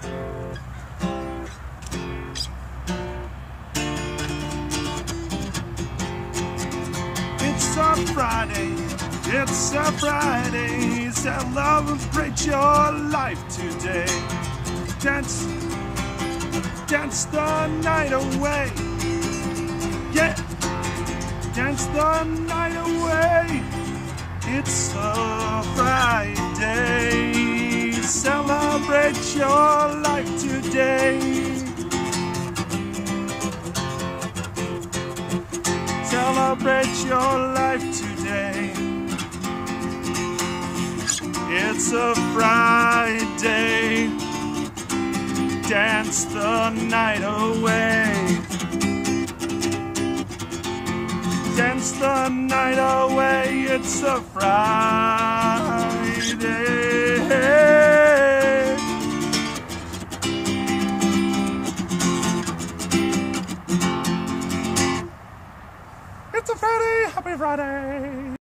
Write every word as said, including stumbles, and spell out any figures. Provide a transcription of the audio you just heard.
It's a Friday, it's a Friday, celebrate your life today. Dance, dance the night away, yeah, dance the night away. It's a Friday, celebrate your life today. Celebrate your life today. It's a Friday, dance the night away. Dance the night away, it's a Friday. It's a Friday, happy Friday.